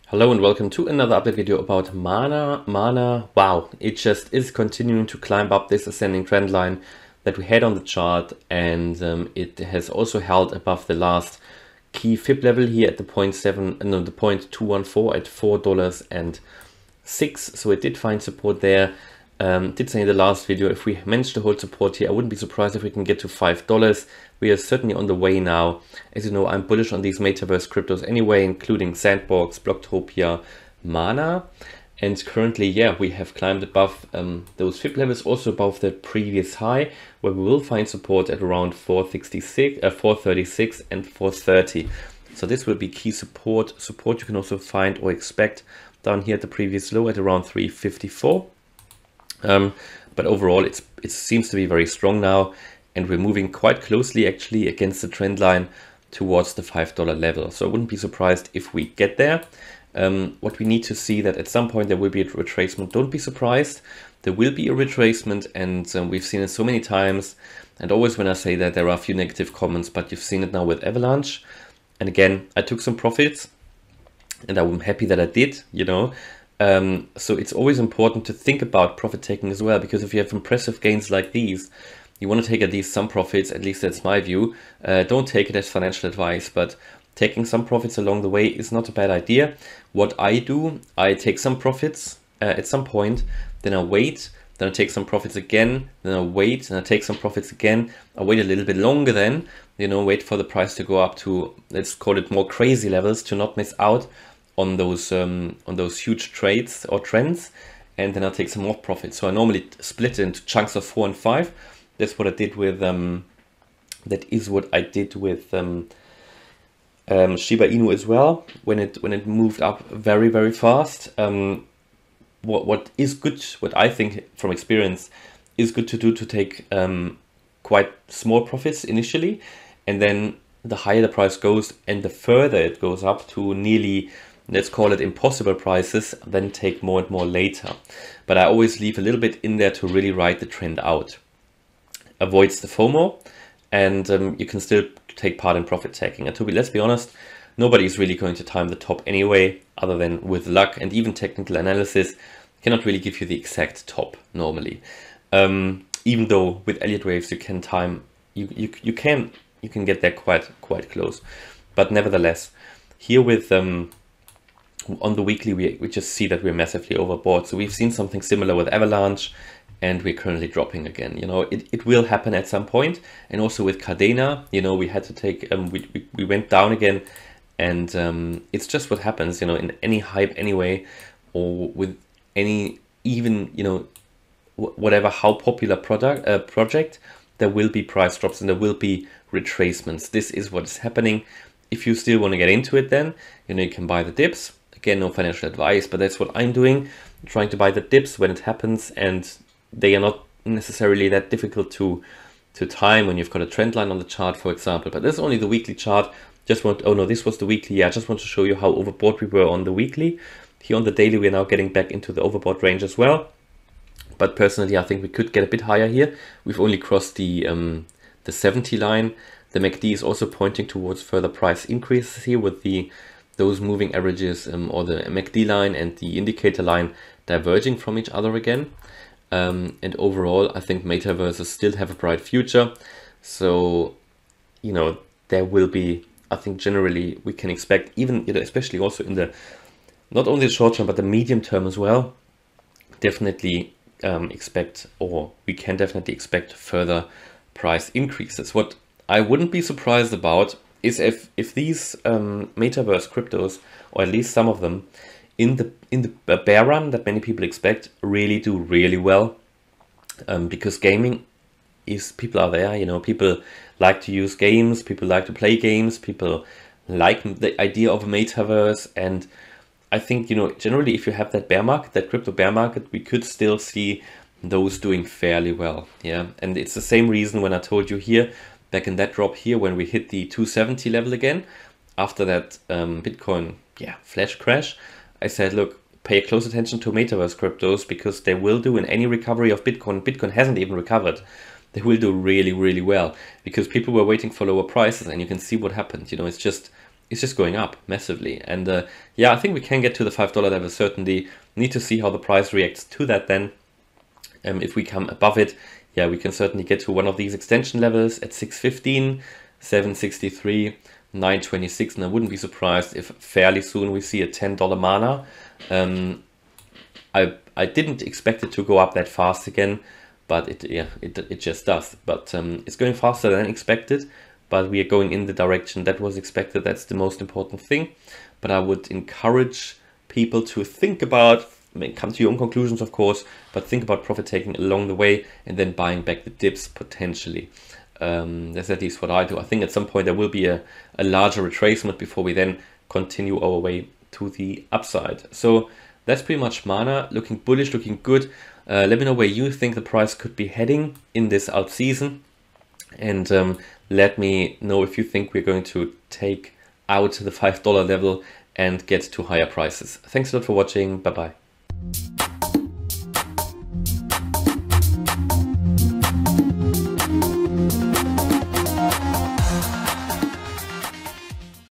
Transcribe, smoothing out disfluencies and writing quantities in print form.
Hello and welcome to another update video about Mana. Wow, it just is continuing to climb up this ascending trend line that we had on the chart, and it has also held above the last key fib level here at the 0.214 at $4.06. So it did find support there. Did say in the last video, if we manage to hold support here, I wouldn't be surprised if we can get to $5. We are certainly on the way now. As you know, I'm bullish on these metaverse cryptos anyway, including Sandbox, Blocktopia, Mana. And currently, yeah, we have climbed above those fib levels, also above the previous high, where we will find support at around 436 and 430. So this will be key support. Support you can also find or expect down here at the previous low at around 354. But overall, it seems to be very strong now, and we're moving quite closely actually against the trend line towards the $5 level. So I wouldn't be surprised if we get there. What we need to see that at some point there will be a retracement. Don't be surprised. There will be a retracement, and we've seen it so many times. And always when I say that, there are a few negative comments, but you've seen it now with Avalanche. And again, I took some profits, and I'm happy that I did, you know. So it's always important to think about profit taking as well, because if you have impressive gains like these, you want to take at least some profits. At least that's my view. Don't take it as financial advice, but taking some profits along the way is not a bad idea. What I do, I take some profits at some point, then I wait, then I take some profits again, then I wait, and I take some profits again. I wait a little bit longer then, you know, wait for the price to go up to, let's call it, more crazy levels, to not miss out on those huge trades or trends, and then I'll take some more profit. So I normally split it into chunks of 4 and 5. That's what I did with Shiba Inu as well, when it moved up very, very fast. What is good, what I think from experience is good to do, to take quite small profits initially, and then the higher the price goes and the further it goes up to nearly, let's call it, impossible prices, then take more and more later. But I always leave a little bit in there to really ride the trend out. Avoids the FOMO, and you can still take part in profit taking. And let's be honest, nobody is really going to time the top anyway, other than with luck, and even technical analysis cannot really give you the exact top normally. Even though with Elliott waves you can time, you can get there quite close. But nevertheless, here with on the weekly, we just see that we're massively overbought. So we've seen something similar with Avalanche, and we're currently dropping again. You know, it will happen at some point. And also with Cardena, you know, we had to take, we went down again, and it's just what happens, you know, in any hype anyway, or with any, even, you know, whatever, how popular project, there will be price drops and there will be retracements. This is what is happening. If you still want to get into it, then, you know, you can buy the dips. Again, no financial advice, but that's what I'm doing, trying to buy the dips when it happens, and they are not necessarily that difficult to time when you've got a trend line on the chart, for example. But this is only the weekly chart. Oh no, this was the weekly. Yeah, I just want to show you how overbought we were on the weekly. Here on the daily, we're now getting back into the overbought range as well. But personally, I think we could get a bit higher here. We've only crossed the 70 line. The MACD is also pointing towards further price increases here, with those moving averages or the MACD line and the indicator line diverging from each other again. And overall, I think metaverses still have a bright future. So, you know, there will be, I think generally we can expect, even, you know, especially also in the, not only the short term, but the medium term as well, definitely expect, or we can definitely expect, further price increases. What I wouldn't be surprised about is if these metaverse cryptos, or at least some of them, in the bear run that many people expect, really do really well, because gaming is, people are there, you know, people like to use games, people like to play games, people like the idea of a metaverse. And I think, you know, generally, if you have that bear market, that crypto bear market, we could still see those doing fairly well. Yeah, and it's the same reason when I told you here, back in that drop here, when we hit the 270 level again, after that Bitcoin, yeah, flash crash, I said, look, pay close attention to metaverse cryptos, because they will do, in any recovery of Bitcoin, Bitcoin hasn't even recovered, they will do really, really well, because people were waiting for lower prices, and you can see what happened. You know, it's just is just going up massively. And yeah, I think we can get to the $5 level certainly. Need to see how the price reacts to that then. If we come above it, yeah, we can certainly get to one of these extension levels at 615, 763, 926, and I wouldn't be surprised if fairly soon we see a $10 mana. I didn't expect it to go up that fast again, but it just does. But it's going faster than expected, but we are going in the direction that was expected. That's the most important thing. But I would encourage people to think about, come to your own conclusions, of course, but think about profit taking along the way and then buying back the dips potentially. That's at least what I do. I think at some point there will be a larger retracement before we then continue our way to the upside. So that's pretty much Mana, looking bullish, looking good. Let me know where you think the price could be heading in this alt season. And let me know if you think we're going to take out the $5 level and get to higher prices. Thanks a lot for watching. Bye-bye.